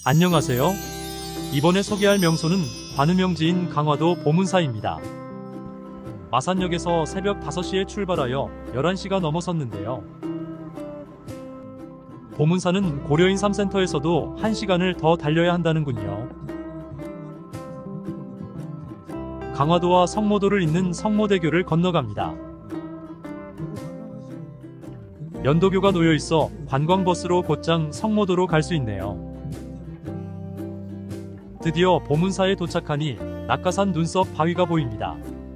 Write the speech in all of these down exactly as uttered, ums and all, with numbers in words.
안녕하세요. 이번에 소개할 명소는 관음영지인 강화도 보문사입니다. 마산역에서 새벽 다섯 시에 출발하여 열한 시가 넘어섰는데요. 보문사는 고려인삼센터에서도 한 시간을 더 달려야 한다는군요. 강화도와 성모도를 잇는 성모대교를 건너갑니다. 연도교가 놓여있어 관광버스로 곧장 성모도로 갈 수 있네요. 드디어 보문사에 도착하니 낙가산 눈썹 바위가 보입니다.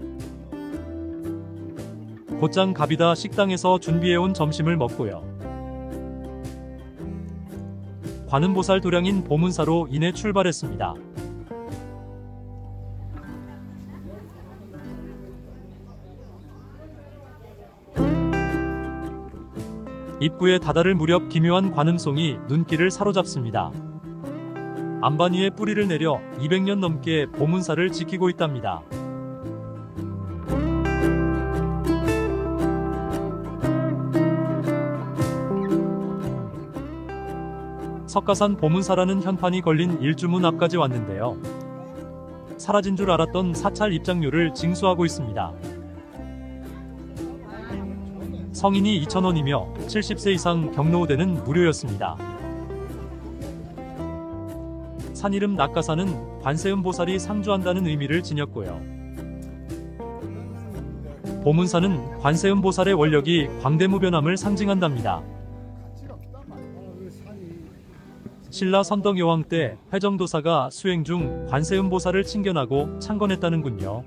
곧장 갑이다 식당에서 준비해온 점심을 먹고요. 관음보살 도량인 보문사로 인해 출발했습니다. 입구에 다다를 무렵 기묘한 관음송이 눈길을 사로잡습니다. 안반 위에 뿌리를 내려 이백 년 넘게 보문사를 지키고 있답니다. 석가산 보문사라는 현판이 걸린 일주문 앞까지 왔는데요. 사라진 줄 알았던 사찰 입장료를 징수하고 있습니다. 성인이 이천 원이며 칠십 세 이상 경로우대는 무료였습니다. 산 이름 낙가산은 관세음보살이 상주한다는 의미를 지녔고요. 보문사는 관세음보살의 원력이 광대무변함을 상징한답니다. 신라 선덕여왕 때 회정도사가 수행 중 관세음보살을 칭견하고 창건했다는군요.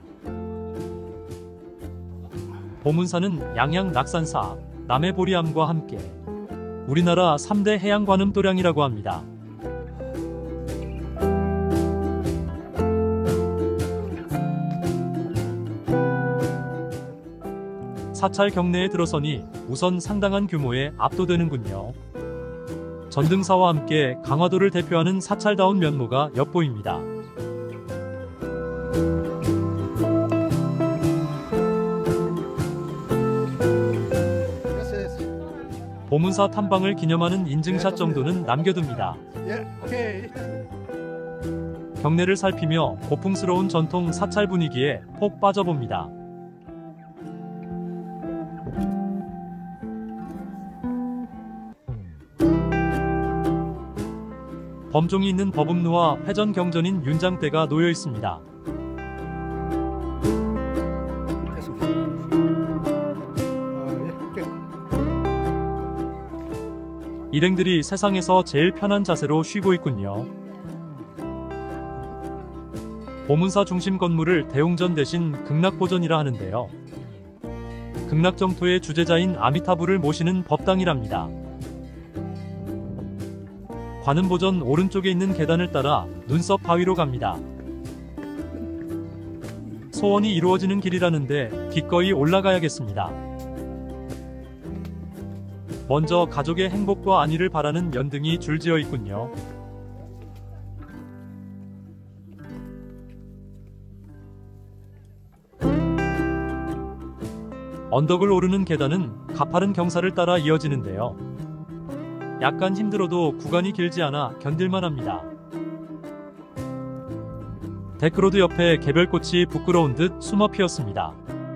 보문사는 양양 낙산사, 남해 보리암과 함께 우리나라 삼 대 해양관음 도량이라고 합니다. 사찰 경내에 들어서니 우선 상당한 규모에 압도되는군요. 전등사와 함께 강화도를 대표하는 사찰다운 면모가 엿보입니다. 보문사 탐방을 기념하는 인증샷 정도는 남겨둡니다. 경내를 살피며 고풍스러운 전통 사찰 분위기에 폭 빠져봅니다. 범종이 있는 버분루와 회전 경전인 윤장대가 놓여 있습니다. 일행들이 세상에서 제일 편한 자세로 쉬고 있군요. 보문사 중심 건물을 대웅전 대신 극락보전이라 하는데요. 극락정토의 주제자인 아미타부를 모시는 법당이랍니다. 관음보전 오른쪽에 있는 계단을 따라 눈썹 바위로 갑니다. 소원이 이루어지는 길이라는데 기꺼이 올라가야겠습니다. 먼저 가족의 행복과 안위를 바라는 연등이 줄지어 있군요. 언덕을 오르는 계단은 가파른 경사를 따라 이어지는데요. 약간 힘들어도 구간이 길지 않아 견딜만 합니다. 데크로드 옆에 개별꽃이 부끄러운 듯 숨어 피었습니다.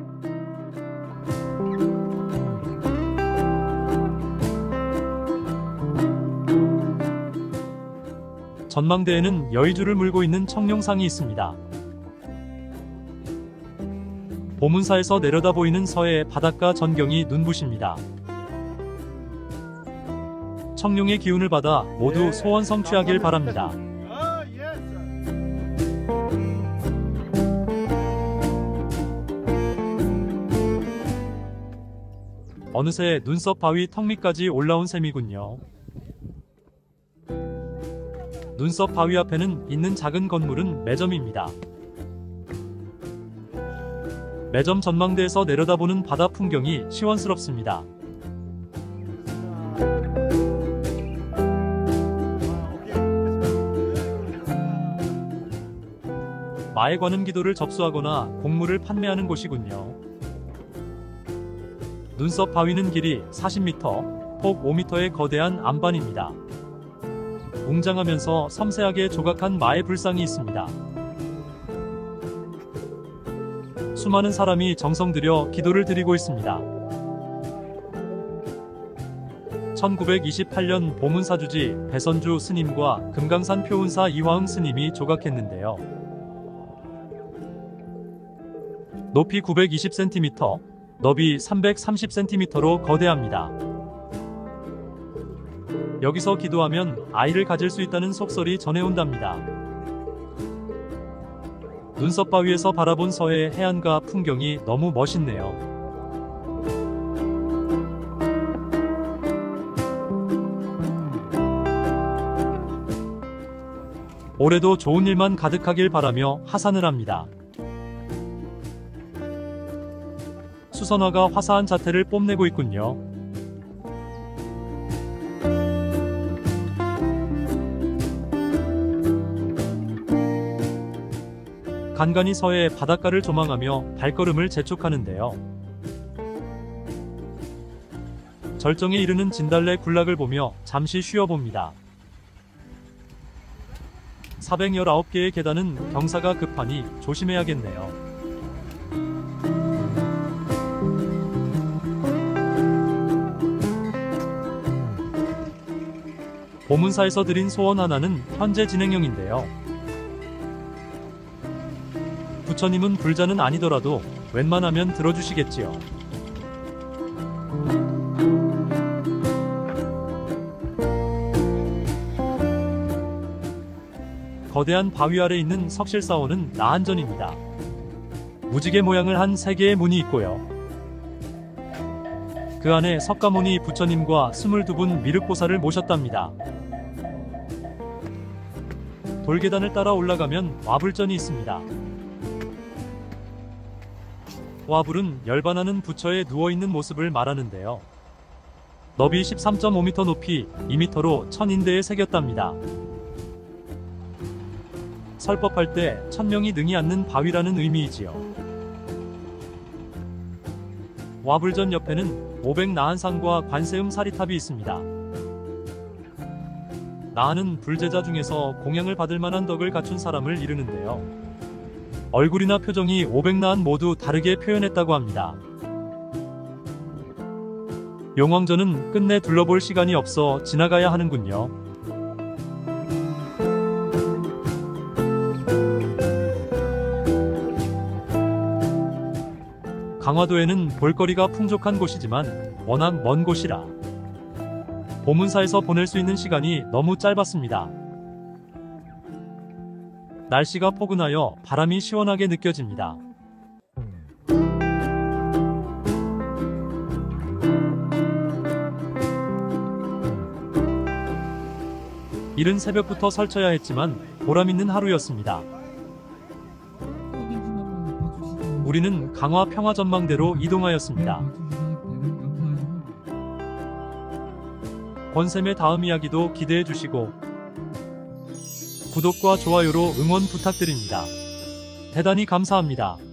전망대에는 여의주를 물고 있는 청룡상이 있습니다. 보문사에서 내려다 보이는 서해 바닷가 전경이 눈부십니다. 청룡의 기운을 받아 모두 소원 성취하길 바랍니다. 어느새 눈썹 바위 턱 밑까지 올라온 셈이군요. 눈썹 바위 앞에는 있는 작은 건물은 매점입니다. 매점 전망대에서 내려다보는 바다 풍경이 시원스럽습니다. 마의 관음 기도를 접수하거나 곡물을 판매하는 곳이군요. 눈썹 바위는 길이 사십 미터, 폭 오 미터의 거대한 안반입니다. 웅장하면서 섬세하게 조각한 마의 불상이 있습니다. 수많은 사람이 정성 들여 기도를 드리고 있습니다. 천구백이십팔 년 보문사주지 배선주 스님과 금강산 표운사 이화흥 스님이 조각했는데요. 높이 구백이십 센티미터, 너비 삼백삼십 센티미터로 거대합니다. 여기서 기도하면 아이를 가질 수 있다는 속설이 전해온답니다. 눈썹 바위에서 바라본 서해의 해안과 풍경이 너무 멋있네요. 올해도 좋은 일만 가득하길 바라며 하산을 합니다. 수선화가 화사한 자태를 뽐내고 있군요. 간간히 서해 바닷가를 조망하며 발걸음을 재촉하는데요. 절정에 이르는 진달래 군락을 보며 잠시 쉬어봅니다. 사백십구 개의 계단은 경사가 급하니 조심해야겠네요. 보문사에서 드린 소원 하나는 현재 진행형인데요. 부처님은 불자는 아니더라도 웬만하면 들어주시겠지요. 거대한 바위 아래 있는 석실사원은 나한전입니다. 무지개 모양을 한 세 개의 문이 있고요. 그 안에 석가모니 부처님과 스물두 분 미륵보살을 모셨답니다. 돌계단을 따라 올라가면 와불전이 있습니다. 와불은 열반하는 부처의 누워있는 모습을 말하는데요. 너비 십삼 점 오 미터, 높이 이 미터로 천인대에 새겼답니다. 설법할 때 천명이 능히 앉는 바위라는 의미이지요. 와불전 옆에는 오백 나한상과 관세음 사리탑이 있습니다. 나한은 불제자 중에서 공양을 받을 만한 덕을 갖춘 사람을 이르는데요. 얼굴이나 표정이 오백 나한 모두 다르게 표현했다고 합니다. 용왕전은 끝내 둘러볼 시간이 없어 지나가야 하는군요. 강화도에는 볼거리가 풍족한 곳이지만 워낙 먼 곳이라 보문사에서 보낼 수 있는 시간이 너무 짧았습니다. 날씨가 포근하여 바람이 시원하게 느껴집니다. 이른 새벽부터 설쳐야 했지만 보람있는 하루였습니다. 우리는 강화 평화전망대로 이동하였습니다. 권샘의 다음 이야기도 기대해주시고 구독과 좋아요로 응원 부탁드립니다. 대단히 감사합니다.